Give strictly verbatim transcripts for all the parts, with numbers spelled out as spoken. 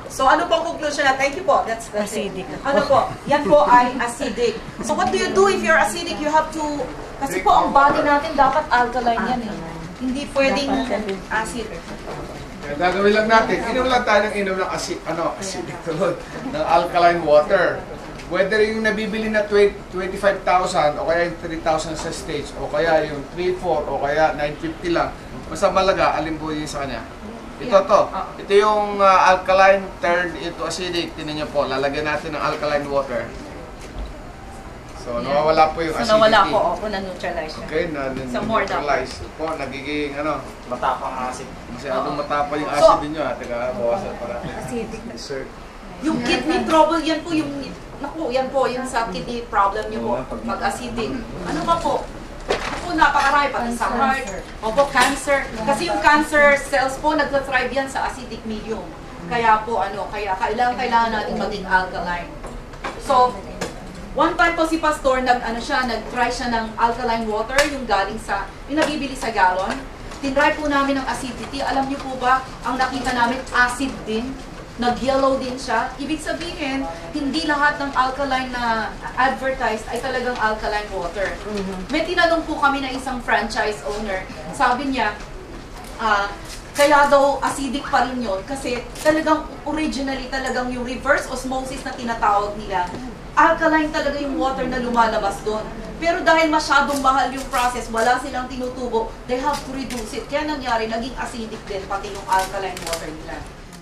So ano po ang conclusion na? Thank you po. That's, that's Acidic. Ano po? Yan po ay acidic. So what do you do if you're acidic? You have to, kasi po ang body natin dapat alkaline yan eh. Hindi pwedeng acid. Kaya gagawin lang natin, inom lang tayo ng inom ng acid, ano, acidic tulad, ng alkaline water. Whether yung nabibili na twenty-five thousand o kaya yung three thousand sa stage o kaya yung three four o kaya nine fifty lang, basta malaga, alin po yun sa kanya. Ito to. Ito yung uh, alkaline turned into acidic. Tingnan niyo po, lalagyan natin ng alkaline water. So, nawawala po yung so, acidity. So, nawala po. Opo, na-neutralize siya. Okay, na-neutralize. So, po, nagiging, ano, matapang acid. Masyadong matapang yung acid so, niyo. Teka, bawasan para. Acidic. Sir. Yung kidney trouble, yan po yung, naku, yan po, yung sa kidney problem niyo po, mag-acidic. Ano pa po? Po, napakarami pati sa heart, o po, cancer. Kasi yung cancer cells po, nagta-thrive yan sa acidic medium. Kaya po, ano, kaya kailangan, kailangan natin maging alkaline. So, one time po si Pastor, nag, ano siya, nag-try siya ng alkaline water, yung galing sa, yung nabibili sa gallon. Tinry po namin ng acidity. Alam niyo po ba, ang nakita namin, acid din. Nag-yellow din siya. Ibig sabihin, hindi lahat ng alkaline na advertised ay talagang alkaline water. Mm-hmm. May tinanong po kami na isang franchise owner. Sabi niya, uh, kaya daw acidic pa rin yun kasi talagang originally talagang yung reverse osmosis na tinatawag nila, alkaline talaga yung water na lumalabas doon. Pero dahil masyadong mahal yung process, wala silang tinutubo, they have to reduce it. Kaya nangyari, naging acidic din pati yung alkaline water nila.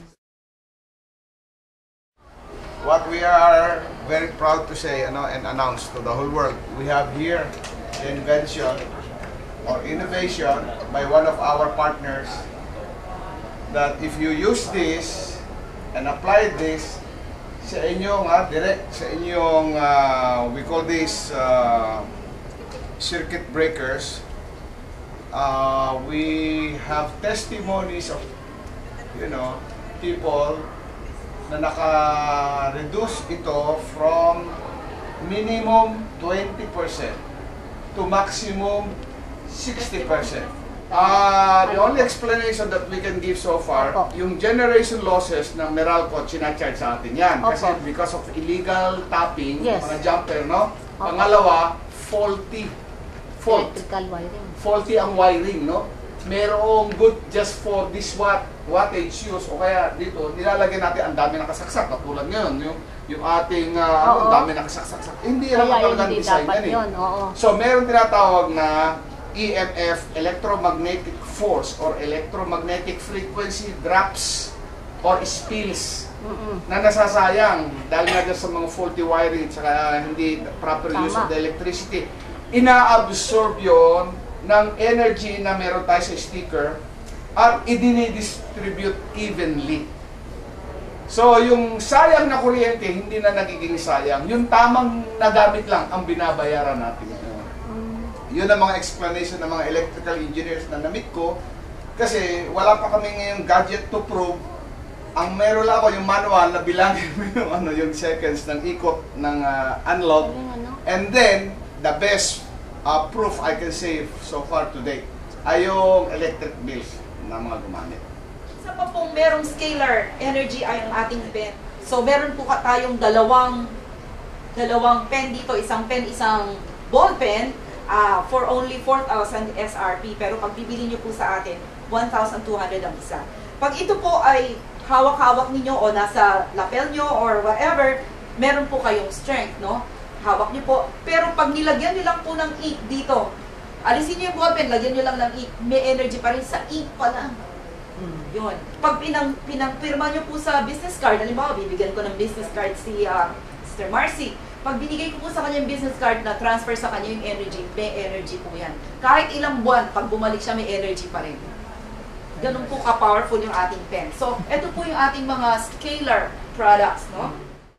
What we are very proud to say ano, and announce to the whole world, we have here the invention or innovation by one of our partners that if you use this and apply this sa inyong, uh, direct sa inyong, uh, we call this uh, circuit breakers, uh, we have testimonies of, you know, people na naka-reduce ito from minimum twenty percent to maximum sixty percent. Uh, the only explanation that we can give so far, yung generation losses ng Meralco, sinacharge sa atin yan. Kasi because of illegal tapping, yes, mga jumper, no? Pangalawa, faulty. Fault. Electrical wiring. Faulty ang wiring, no? Merong good just for this watt, wattage use o kaya dito, nilalagay natin ang dami nakasaksak. Katulad ngayon, yung, yung ating uh, ano, dami nakasaksak. Hindi naman talagang design yan eh. So, meron tinatawag na E M F, electromagnetic force or electromagnetic frequency drops or spills mm-mm, na nasasayang dahil nga sa mga faulty wiring at hindi proper Tama. use of the electricity. Ina-absorb yon ng energy na meron tayo sa sticker at i-distribute evenly. So, yung sayang na kuryente, hindi na nagiging sayang. Yung tamang nagamit lang ang binabayaran natin. Yun ang mga explanation ng mga electrical engineers na na-meet ko. Kasi wala pa kami ngayong gadget to prove. Ang meron lang ako yung manual na bilangin mo yung, ano, yung seconds ng ikot ng uh, unlock. And then, the best uh, proof I can say so far today ay yung electric bills na mga gumamit. Isa pa pong merong scalar energy ay ang ating pen. So meron po tayong dalawang dalawang pen dito, isang pen, isang ball pen uh, for only four thousand S R P. Pero pag bibili nyo po sa atin, one thousand two hundred ang isa. Pag ito po ay hawak-hawak ninyo o nasa lapel nyo or whatever, meron po kayong strength, no? Hawak nyo po. Pero pag nilagyan nyo lang po ng ink dito, alisin nyo yung ballpen, lagyan nyo lang ng ink, may energy pa rin sa ink pa lang. Mm. Yun. Pag pinang, pinangpirma nyo po sa business card, halimbawa, bibigyan ko ng business card si uh, Sister Marcy. Pag binigay ko po sa kanya yung business card na transfer sa kanya yung energy, may energy po yan. Kahit ilang buwan, pag bumalik siya, may energy pa rin. Ganun po ka-powerful yung ating pen. So, ito po yung ating mga scalar products, no?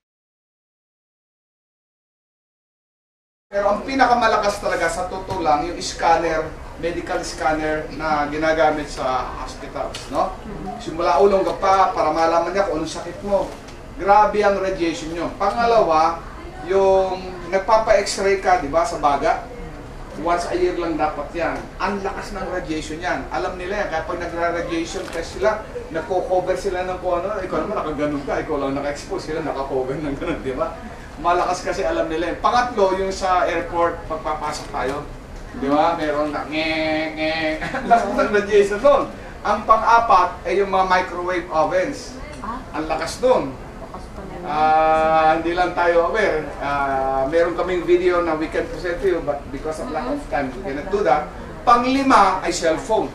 Pero ang pinakamalakas talaga sa totoo lang, yung scanner, medical scanner na ginagamit sa hospitals, no? Simula ulong ka pa para malaman niya kung anong sakit mo. Grabe ang radiation nyo. Pangalawa, yung nagpapa-x-ray ka, di ba, sa baga. Once a year lang dapat yan. Ang lakas ng radiation yan. Alam nila yan. Kapag nagra-radiation test sila, nagko-cover sila ng kung ano. Ikaw naman nakaganon ka. Ikaw lang naka-expose sila, naka-cover ng ganun, di ba? Malakas kasi alam nila yan. Pangatlo, yung sa airport, pagpapasok tayo. Di ba? Meron na nge, nge. Lakas ng radiation doon. Ang pang-apat ay yung mga microwave ovens. Ang lakas doon. Uh, hindi lang tayo aware. Uh, meron kaming video na we can present to you, but because of lack of time, we cannot do that. Panglima ay cellphone.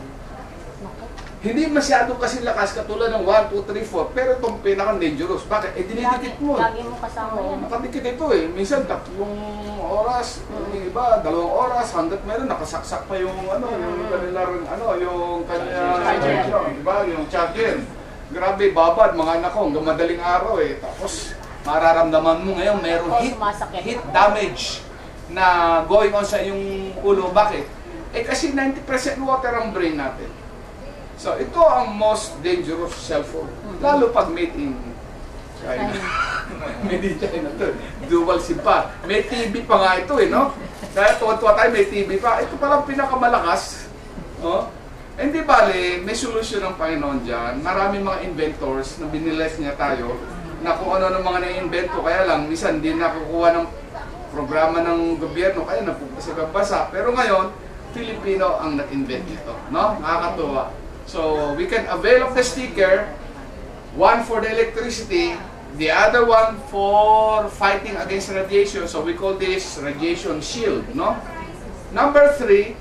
Hindi masyado kasi lakas katulad ng one, two, three, four, pero itong pinaka-dangerous. Bakit? Eh, dinidikit mo. Lagi mo kasama yan. Nakadikit ito eh. Minsan, tatlong oras, yung iba, dalawang oras, hanggat meron, nakasaksak pa yung ano, yung kanilang, ano, yung kanya, diba? Yung charger. Grabe, babad, mga anak ko, hanggang madaling araw eh. Tapos, mararamdaman mo ngayon, merong heat, heat damage na going on sa iyong ulo. Bakit? Eh kasi ninety percent water ang brain natin. So, ito ang most dangerous cellphone. Lalo pag made in China. Made in China to. Dual SIM pa. May T V pa nga ito eh, no? Kaya tuwa-tuwa tayo, may T V pa. Ito palang pinakamalakas. No? Hindi bale, may solusyon ng Panginoon dyan. Maraming mga inventors na biniles niya tayo na kung ano ng mga na-invento, kaya lang, minsan hindi nakukuha ng programa ng gobyerno, kaya napunta sa ibang bansa. Pero ngayon, Filipino ang nag-invent nito. No? Nakakatuwa. So, we can avail of the sticker, one for the electricity, the other one for fighting against radiation. So, we call this radiation shield. No? Number three,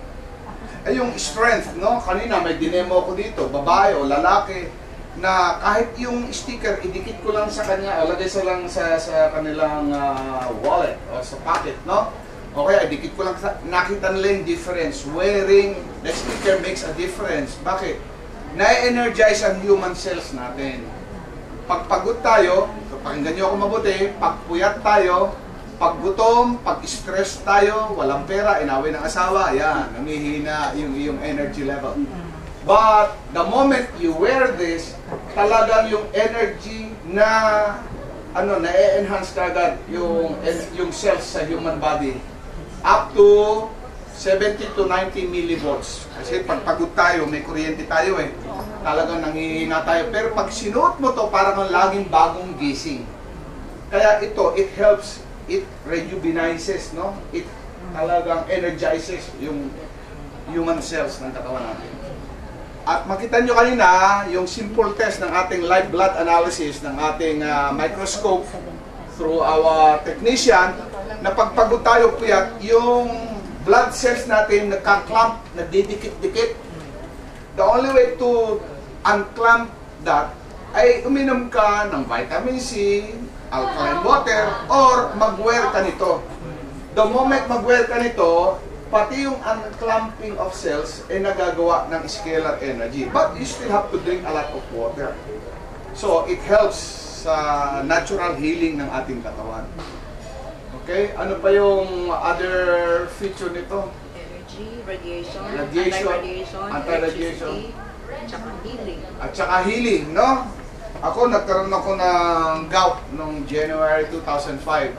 ay yung strength, no? Kanina may dinemo ko dito, babae o lalaki, na kahit yung sticker, idikit ko lang sa kanya, o lagay sa lang sa, sa kanilang uh, wallet o sa pocket, no? O kaya idikit ko lang, sa, nakita nila yung difference. Wearing the sticker makes a difference. Bakit? Na-energize ang human cells natin. Pag pagod tayo, pakinggan nyo ako mabuti, pag puyat tayo, pag gutom, pag stress tayo, walang pera, inaway ng asawa, yan, namihina yung iyong energy level. But the moment you wear this, talagang yung energy na ano, na-enhance kagad yung yung cells sa human body up to seventy to ninety millivolts. Kasi pag pagod tayo, may kuryente tayo eh. Talagang nangihina tayo. Pero pag sinuot mo to, parang laging bagong gising. Kaya ito, it helps. It rejuvenizes, no? It talagang energizes yung human cells ng katawan natin. At makita nyo kanina, yung simple test ng ating live blood analysis ng ating uh, microscope through our technician, na pagpagod tayo puyat, yung blood cells natin nagka-clump, nagdidikit-dikit. The only way to unclump that ay uminom ka ng vitamin C, alkaline water, or mag-wear ka nito. The moment mag-wear ka nito, pati yung unclumping of cells ay nagagawa ng scalar energy. But you still have to drink a lot of water. So, it helps sa natural healing ng ating katawan. Okay? Ano pa yung other feature nito? Energy, radiation, Radiation, anti-radiation, anti-radiation, electricity, tsaka healing. at saka healing, no? Ako, nagkaroon ako ng gout noong January two thousand five.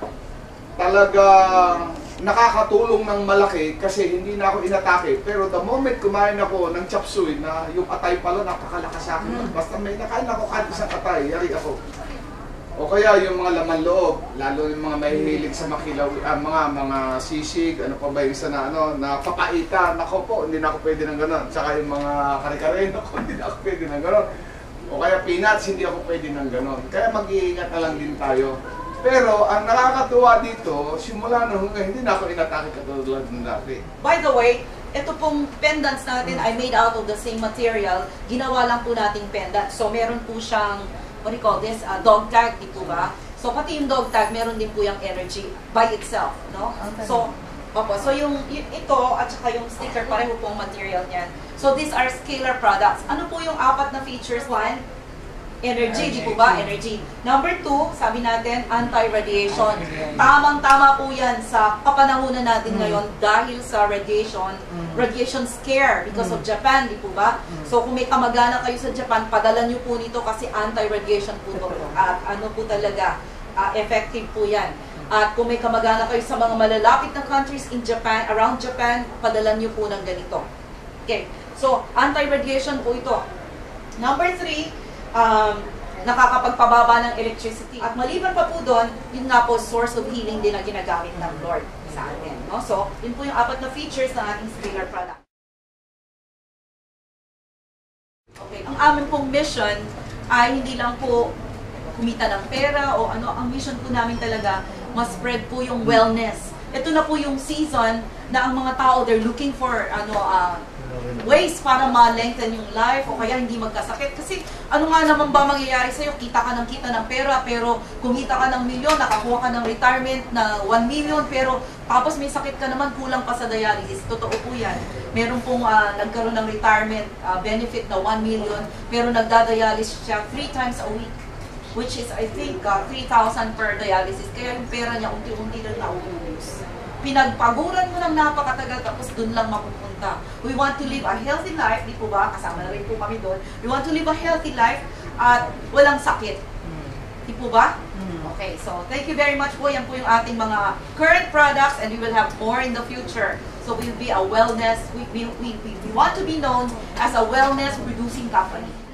Talagang nakakatulong ng malaki kasi hindi na ako inatake. Pero the moment kumain ako ng chop suey na yung atay pala, napakalakas sa akin. Basta may nakain ako kahit isang atay, yari ako. O kaya yung mga laman loob, lalo yung mga mahihilig sa makilaw, ah, mga mga sisig, ano pa ba yung isa na ano, na papaitan, ako po, hindi na ako pwede ng gano'n. Saka yung mga kare-kare, ako, hindi na ako pwede ng gano'n. O kaya peanuts, hindi ako pwede ng gano'n. Kaya mag-iingat na lang din tayo. Pero ang nakakatuwa dito, simula nung hindi na ako inatake katulad ng dati. By the way, ito pong pendants natin ay made out of the same material. Ginawa lang po nating pendant. So meron po siyang, what do you call this, uh, dog tag, di po ba? So pati yung dog tag, meron din po yung energy by itself, no? So, opo, so yung, yung ito at saka yung sticker, pareho pong material niyan. So these are scalar products. Ano po yung apat na features? One, energy, di po ba? Energy. Number two, sabi natin, anti-radiation. Tamang-tama po yan sa kapanahunan natin ngayon dahil sa radiation, radiation scare because of Japan, di po ba? So kung may kamag-anak kayo sa Japan, padala nyo po nito kasi anti-radiation po ito. At ano po talaga, uh, effective po yan. At kung may kamag-anak kayo sa mga malalapit na countries in Japan, around Japan, padala niyo po ng ganito. Okay, so anti-radiation po ito. Number three, um, nakakapagpababa ng electricity. At maliban pa po doon, yun nga po, source of healing din na ginagamit ng Lord sa atin. No? So, yun po yung apat na features ng ating Stellar product. Okay, ang amin pong mission ay hindi lang po kumita ng pera o ano, ang mission po namin talaga, mas spread po yung wellness. Ito na po yung season na ang mga tao, they're looking for ano uh, ways para ma-lengthen yung life o kaya hindi magkasakit. Kasi ano nga naman ba mangyayari sa'yo? Kita ka ng kita ng pera, pero kumita ka ng milyon, nakakuha ka ng retirement na one million, pero tapos may sakit ka naman, kulang pa sa dialysis. Totoo po yan. Meron pong uh, nagkaroon ng retirement uh, benefit na one million, pero nagdadialysis siya three times a week, which is, I think, uh, three thousand per dialysis. Kaya yung pera niya, unti-unti lang nauubos. Pinagpaguran mo ng napakatagal, tapos dun lang mapupunta. We want to live a healthy life, di po ba? Kasama na rin po kami doon. We want to live a healthy life at walang sakit. Di po ba? Okay, so thank you very much po. Yan po yung ating mga current products and we will have more in the future. So we'll be a wellness, we, we, we, we want to be known as a wellness producing company.